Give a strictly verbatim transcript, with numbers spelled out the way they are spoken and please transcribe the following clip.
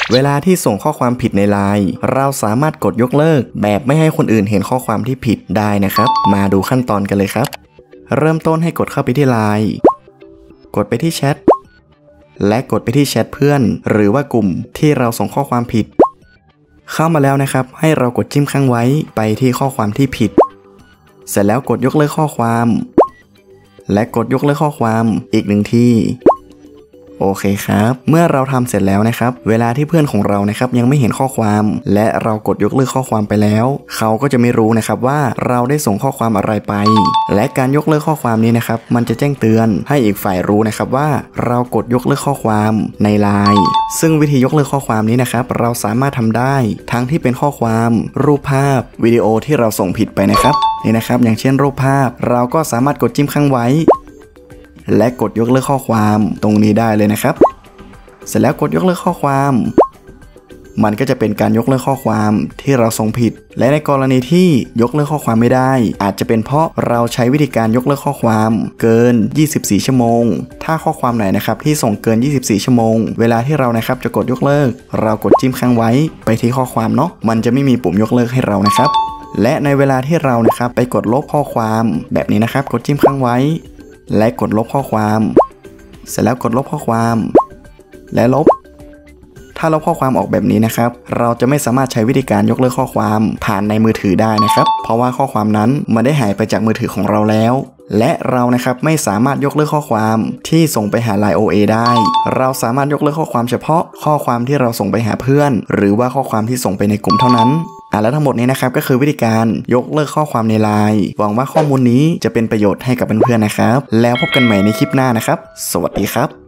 เวลาที่ส่งข้อความผิดในไลน์เราสามารถกดยกเลิกแบบไม่ให้คนอื่นเห็นข้อความที่ผิดได้นะครับมาดูขั้นตอนกันเลยครับเริ่มต้นให้กดเข้าไปที่ไลน์กดไปที่แชทและกดไปที่แชทเพื่อนหรือว่ากลุ่มที่เราส่งข้อความผิดเข้ามาแล้วนะครับให้เรากดจิ้มค้างไว้ไปที่ข้อความที่ผิดเสร็จแล้วกดยกเลิกข้อความและกดยกเลิกข้อความอีกหนึ่งทีโอเคครับเมื่อเราทำเสร็จแล้วนะครับเวลาที่เพื่อนของเรานะครับยังไม่เห็นข้อความและเรากดยกเลิกข้อความไปแล้วเขาก็จะไม่รู้นะครับว่าเราได้ส่งข้อความอะไรไปและการยกเลิกข้อความนี้นะครับมันจะแจ้งเตือนให้อีกฝ่ายรู้นะครับว่าเรากดยกเลิกข้อความในไลน์ซึ่งวิธียกเลิกข้อความนี้นะครับเราสามารถทำได้ทั้งที่เป็นข้อความรูปภาพวิดีโอที่เราส่งผิดไปนะครับนี่นะครับอย่างเช่นรูปภาพเราก็สามารถกดจิ้มค้างไว้และกดยกเลิกข้อความตรงนี้ได้เลยนะครับเสร็จแล้วกดยกเลิกข้อความมันก็จะเป็นการยกเลิกข้อความที่เราส่งผิดและในกรณีที่ยกเลิกข้อความไม่ได้อาจจะเป็นเพราะเราใช้วิธีการยกเลิกข้อความเกินยี่สิบสี่ชั่วโมงถ้าข้อความไหนนะครับที่ส่งเกินยี่สิบสี่ชั่วโมงเวลาที่เรานะครับจะกดยกเลิกเรากดจิ้มค้างไว้ไปที่ข้อความเนาะมันจะไม่มีปุ่มยกเลิกให้เรานะครับและในเวลาที่เรานะครับไปกดลบข้อความแบบนี้นะครับกดจิ้มค้างไว้และกดลบข้อความเสร็จแล้วกดลบข้อความและลบถ้าลบข้อความออกแบบนี้นะครับเราจะไม่สามารถใช้วิธีการยกเลิกข้อความผ่านในมือถือได้นะครับเพราะว่าข้อความนั้นมันได้หายไปจากมือถือของเราแล้วและเรานะครับไม่สามารถยกเลิกข้อความที่ส่งไปหา ไลน์ โอ เอ ได้เราสามารถยกเลิกข้อความเฉพาะข้อความที่เราส่งไปหาเพื่อนหรือว่าข้อความที่ส่งไปในกลุ่มเท่านั้นอ่ะแล้วทั้งหมดนี้นะครับก็คือวิธีการยกเลิกข้อความในไลน์หวังว่าข้อมูลนี้จะเป็นประโยชน์ให้กับเพื่อนๆนะครับแล้วพบกันใหม่ในคลิปหน้านะครับสวัสดีครับ